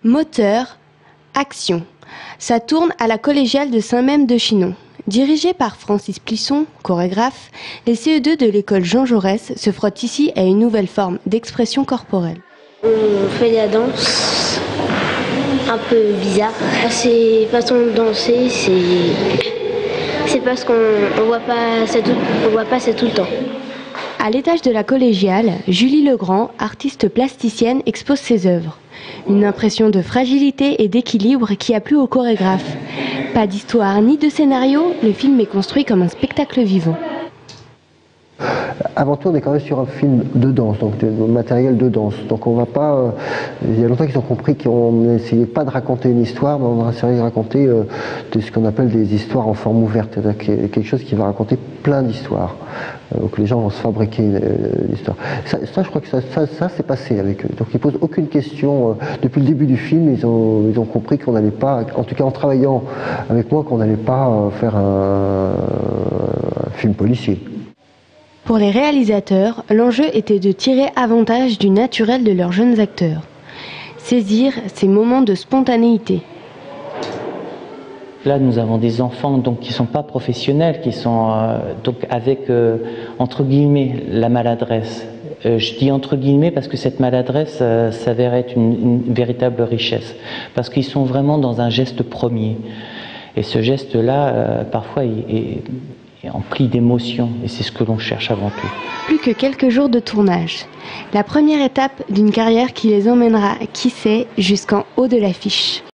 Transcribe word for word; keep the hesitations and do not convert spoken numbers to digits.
Moteur, action. Ça tourne à la collégiale de Saint-Mème-de-Chinon. Dirigé par Francis Plisson, chorégraphe, les C E deux de l'école Jean Jaurès se frottent ici à une nouvelle forme d'expression corporelle. On fait de la danse un peu bizarre. Ces façons de danser, c'est c'est parce qu'on ne voit pas ça tout, on voit pas ça tout le temps. À l'étage de la collégiale, Julie Legrand, artiste plasticienne, expose ses œuvres. Une impression de fragilité et d'équilibre qui a plu au chorégraphe. Pas d'histoire ni de scénario, le film est construit comme un spectacle vivant. Avant tout, on est quand même sur un film de danse, donc de matériel de danse. Donc on va pas. Euh, il y a longtemps qu'ils ont compris qu'on n'essayait pas de raconter une histoire, mais on a essayé de raconter euh, de ce qu'on appelle des histoires en forme ouverte, quelque chose qui va raconter plein d'histoires. Euh, donc les gens vont se fabriquer l'histoire. Ça, ça, je crois que ça, ça, ça s'est passé avec eux. Donc ils posent aucune question. Euh, depuis le début du film, ils ont, ils ont compris qu'on n'allait pas, en tout cas en travaillant avec moi, qu'on n'allait pas euh, faire un, un film policier. Pour les réalisateurs, l'enjeu était de tirer avantage du naturel de leurs jeunes acteurs. Saisir ces moments de spontanéité. Là, nous avons des enfants donc, qui ne sont pas professionnels, qui sont euh, donc avec, euh, entre guillemets, la maladresse. Euh, je dis entre guillemets parce que cette maladresse euh, s'avère être une, une véritable richesse. Parce qu'ils sont vraiment dans un geste premier. Et ce geste-là, euh, parfois, il est empli d'émotions, et c'est ce que l'on cherche avant tout. Plus que quelques jours de tournage. La première étape d'une carrière qui les emmènera, qui sait, jusqu'en haut de l'affiche.